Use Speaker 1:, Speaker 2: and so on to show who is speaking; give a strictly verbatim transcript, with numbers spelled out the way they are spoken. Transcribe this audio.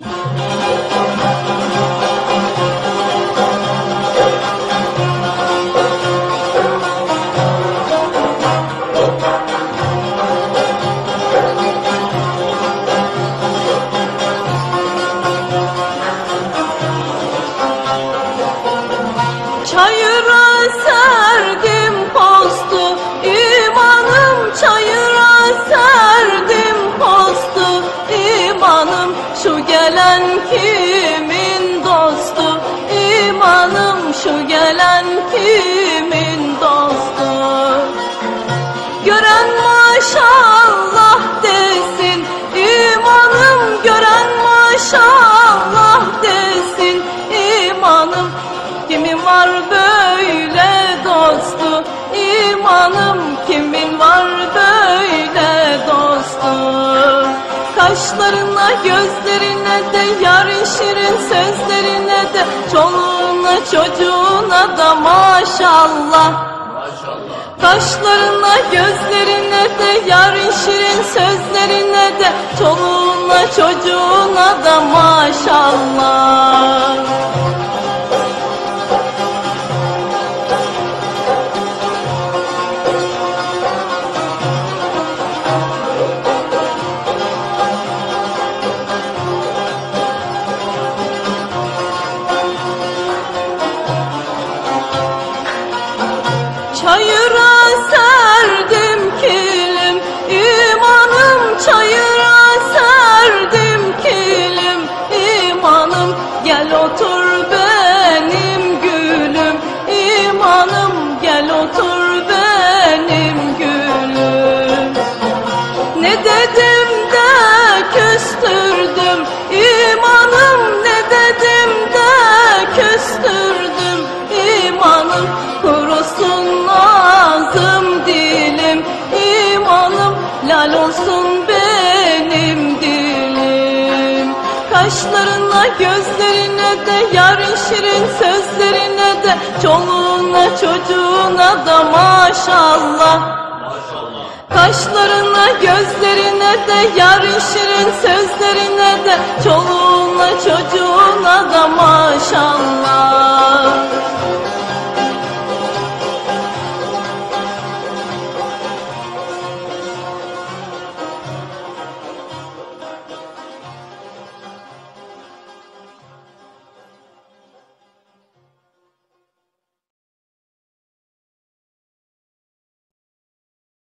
Speaker 1: Çayıra serdim postu, imanım çayıra serdim postu, imanım şu gelen kimin dostu, imanım şu gelen kimin dostu. Gören maşallah desin, imanım gören maşallah desin, imanım kimin var böyle dostu, imanım kimin var böyle dostu. Kaşlarına gözlerine de yarın şirin sözlerine de çoluğuna çocuğuna da maşallah. Kaşlarına gözlerine de yarın şirin sözlerine de çoluğuna çocuğuna da maşallah. Çayıra serdim kilim, imanım çayıra serdim kilim, imanım gel otur benim gülüm, imanım gel otur benim gülüm. Ne dedim de küstürdüm, imanım ne dedim de küstürdüm, imanım kurusun ağzım dilim, imanım lal olsun benim dilim. Kaşlarına gözlerine de yarın şirin sözlerine de çoluğuna çocuğuna da maşallah. Kaşlarına gözlerine de yarın şirin sözlerine de çoluğuna çocuğuna